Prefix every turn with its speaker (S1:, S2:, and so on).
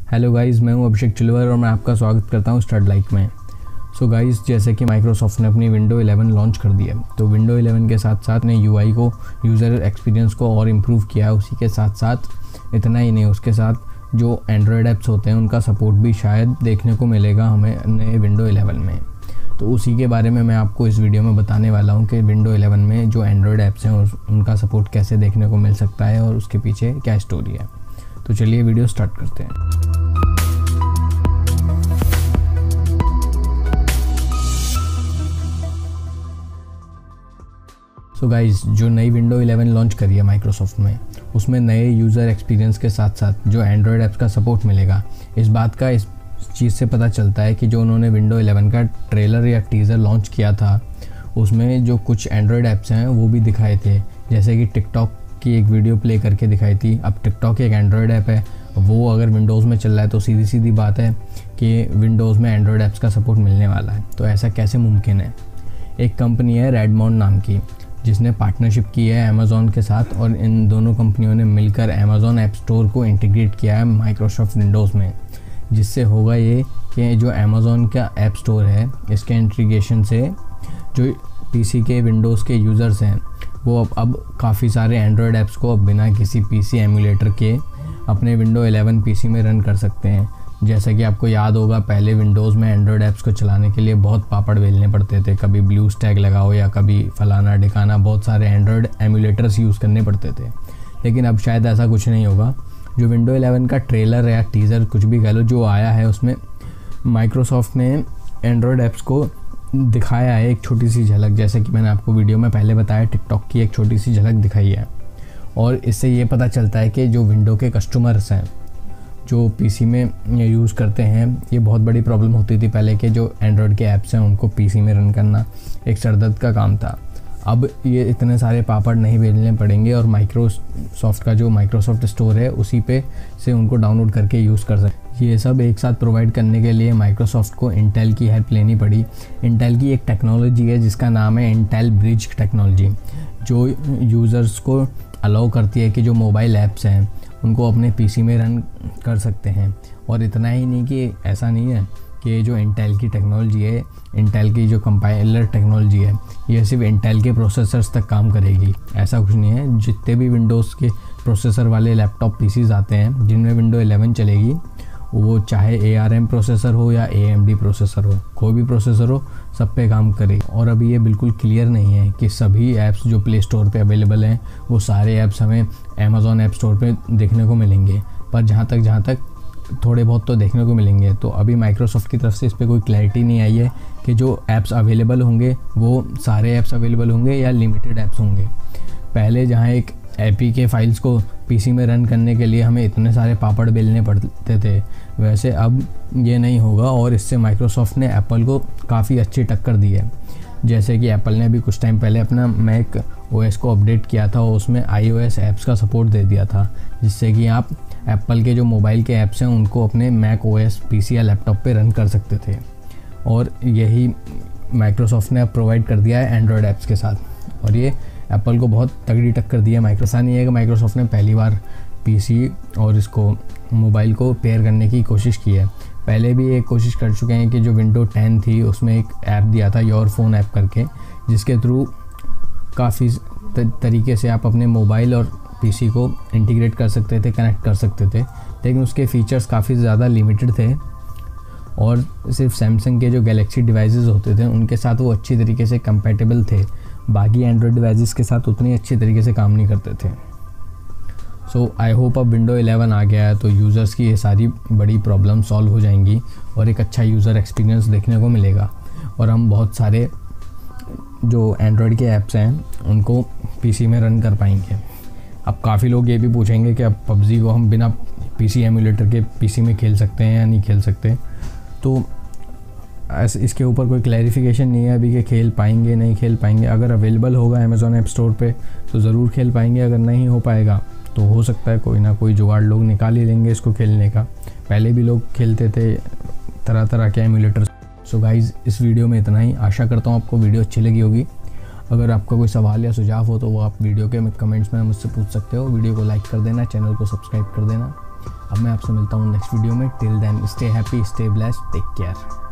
S1: Hello guys, मैं हूं अभिषेक चिलवर और मैं आपका स्वागत करता हूं स्टड लाइक में। सो गाइस, जैसे कि माइक्रोसॉफ्ट ने अपनी विंडो 11 लॉन्च कर दी है, तो विंडो 11 के साथ साथ ने यूआई को, यूज़र एक्सपीरियंस को और इम्प्रूव किया है। उसी के साथ साथ इतना ही नहीं, उसके साथ जो एंड्रॉयड ऐप्स होते हैं उनका सपोर्ट भी शायद देखने को मिलेगा हमें नए विंडो 11 में। तो उसी के बारे में मैं आपको इस वीडियो में बताने वाला हूं कि विंडो 11 में जो एंड्रॉयड ऐप्स हैं उनका सपोर्ट कैसे देखने को मिल सकता है और उसके पीछे क्या स्टोरी है। तो चलिए वीडियो स्टार्ट करते हैं। सो गाइस, जो नई विंडो 11 लॉन्च करी है माइक्रोसॉफ्ट में, उसमें नए यूज़र एक्सपीरियंस के साथ साथ जो एंड्रॉयड ऐप्स का सपोर्ट मिलेगा, इस बात का इस चीज़ से पता चलता है कि जो उन्होंने विंडो 11 का ट्रेलर या टीज़र लॉन्च किया था, उसमें जो कुछ एंड्रॉयड ऐप्स हैं वो भी दिखाए थे। जैसे कि टिकटॉक की एक वीडियो प्ले करके दिखाई थी। अब टिकटॉक एक एंड्रॉयड ऐप है, वो अगर विंडोज़ में चल रहा है तो सीधी सीधी बात है कि विंडोज़ में एंड्रॉयड ऐप्स का सपोर्ट मिलने वाला है। तो ऐसा कैसे मुमकिन है? एक कंपनी है रेडमॉन्ड नाम की, जिसने पार्टनरशिप की है अमेज़ॉन के साथ, और इन दोनों कंपनियों ने मिलकर अमेज़ॉन ऐप स्टोर को इंटीग्रेट किया है माइक्रोसॉफ्ट विंडोज़ में। जिससे होगा ये कि जो अमेज़ॉन का ऐप स्टोर है, इसके इंटीग्रेशन से जो पीसी के विंडोज़ के यूज़र्स हैं वो अब काफ़ी सारे एंड्रॉयड ऐप्स को अब बिना किसी पीसी एमुलेटर के अपने विंडो 11 पीसी में रन कर सकते हैं। जैसा कि आपको याद होगा, पहले विंडोज़ में एंड्रॉयड ऐप्स को चलाने के लिए बहुत पापड़ बेलने पड़ते थे। कभी ब्लू स्टैक लगाओ या कभी फलाना ढिकाना, बहुत सारे एंड्रॉयड एमुलेटर्स यूज़ करने पड़ते थे। लेकिन अब शायद ऐसा कुछ नहीं होगा। जो विंडो 11 का ट्रेलर या टीज़र, कुछ भी कह लो, जो आया है, उसमें माइक्रोसॉफ्ट ने एंड्रॉयड ऐप्स को दिखाया है एक छोटी सी झलक। जैसे कि मैंने आपको वीडियो में पहले बताया, टिकटॉक की एक छोटी सी झलक दिखाई है। और इससे ये पता चलता है कि जो विंडो के कस्टमर्स हैं, जो पीसी में यूज़ करते हैं, ये बहुत बड़ी प्रॉब्लम होती थी पहले के जो एंड्रॉयड के ऐप्स हैं उनको पीसी में रन करना एक सरदर्द का काम था। अब ये इतने सारे पापड़ नहीं बेलने पड़ेंगे और माइक्रोसॉफ्ट का जो माइक्रोसॉफ्ट स्टोर है उसी पे से उनको डाउनलोड करके यूज़ कर सकते। ये सब एक साथ प्रोवाइड करने के लिए माइक्रोसॉफ्ट को इंटेल की हेल्प लेनी पड़ी। इंटेल की एक टेक्नोलॉजी है जिसका नाम है इंटेल ब्रिज टेक्नोलॉजी, जो यूज़र्स को अलाउ करती है कि जो मोबाइल ऐप्स हैं उनको अपने पीसी में रन कर सकते हैं। और इतना ही नहीं, कि ऐसा नहीं है कि जो इंटेल की टेक्नोलॉजी है, इंटेल की जो कंपाइलर टेक्नोलॉजी है, ये सिर्फ इंटेल के प्रोसेसर्स तक काम करेगी, ऐसा कुछ नहीं है। जितने भी विंडोज़ के प्रोसेसर वाले लैपटॉप पीसीज आते हैं जिनमें विंडो 11 चलेगी, वो चाहे ARM प्रोसेसर हो या AMD प्रोसेसर हो, कोई भी प्रोसेसर हो, सब पे काम करेगी। और अभी ये बिल्कुल क्लियर नहीं है कि सभी ऐप्स जो प्ले स्टोर पे अवेलेबल हैं वो सारे ऐप्स हमें अमेज़ॉन ऐप स्टोर पे देखने को मिलेंगे, पर जहाँ तक थोड़े बहुत तो देखने को मिलेंगे। तो अभी माइक्रोसॉफ्ट की तरफ से इस पर कोई क्लैरिटी नहीं आई है कि जो ऐप्स अवेलेबल होंगे वो सारे ऐप्स अवेलेबल होंगे या लिमिटेड ऐप्स होंगे। पहले जहाँ एक APK फाइल्स को पीसी में रन करने के लिए हमें इतने सारे पापड़ बेलने पड़ते थे, वैसे अब ये नहीं होगा। और इससे माइक्रोसॉफ्ट ने एप्पल को काफ़ी अच्छी टक्कर दी है। जैसे कि एप्पल ने अभी कुछ टाइम पहले अपना मैक OS को अपडेट किया था और उसमें iOS ऐप्स का सपोर्ट दे दिया था, जिससे कि आप एप्पल के जो मोबाइल के ऐप्स हैं उनको अपने मैक OS पीसी या लैपटॉप पे रन कर सकते थे। और यही माइक्रोसॉफ्ट ने अब प्रोवाइड कर दिया है एंड्रॉयड ऐप्स के साथ, और ये एप्पल को बहुत तगड़ी टक्कर दी है। माइक्रोसॉफ्ट नहीं है कि माइक्रोसॉफ्ट ने पहली बार पीसी और इसको मोबाइल को पेयर करने की कोशिश की है। पहले भी एक कोशिश कर चुके हैं कि जो विंडो 10 थी उसमें एक ऐप दिया था योर फोन ऐप करके, जिसके थ्रू काफ़ी तरीके से आप अपने मोबाइल और पीसी को इंटीग्रेट कर सकते थे, कनेक्ट कर सकते थे। लेकिन उसके फीचर्स काफ़ी ज़्यादा लिमिटेड थे और सिर्फ सैमसंग के जो गैलेक्सी डिवाइसेस होते थे उनके साथ वो अच्छी तरीके से कंपैटिबल थे, बाकी एंड्रॉयड डिवाइसेस के साथ उतनी अच्छी तरीके से काम नहीं करते थे। सो आई होप अब विंडो 11 आ गया है तो यूज़र्स की ये सारी बड़ी प्रॉब्लम सॉल्व हो जाएंगी और एक अच्छा यूज़र एक्सपीरियंस देखने को मिलेगा, और हम बहुत सारे जो एंड्रॉयड के ऐप्स हैं उनको पीसी में रन कर पाएंगे। अब काफ़ी लोग ये भी पूछेंगे कि अब PUBG को हम बिना पीसी एमुलेटर के पीसी में खेल सकते हैं या नहीं खेल सकते। तो इसके ऊपर कोई क्लैरिफिकेशन नहीं है अभी कि खेल पाएंगे नहीं खेल पाएंगे। अगर अवेलेबल होगा अमेज़ॉन ऐप स्टोर पे तो ज़रूर खेल पाएंगे, अगर नहीं हो पाएगा तो हो सकता है कोई ना कोई जुगाड़ लोग निकाल ही लेंगे इसको खेलने का। पहले भी लोग खेलते थे तरह तरह के एमुलेटर्स। सो गाइज़, इस वीडियो में इतना ही। आशा करता हूँ आपको वीडियो अच्छी लगी होगी। अगर आपका कोई सवाल या सुझाव हो तो वो आप वीडियो के कमेंट्स में मुझसे पूछ सकते हो। वीडियो को लाइक कर देना, चैनल को सब्सक्राइब कर देना। अब मैं आपसे मिलता हूँ नेक्स्ट वीडियो में। Till then stay happy, stay blessed, take care.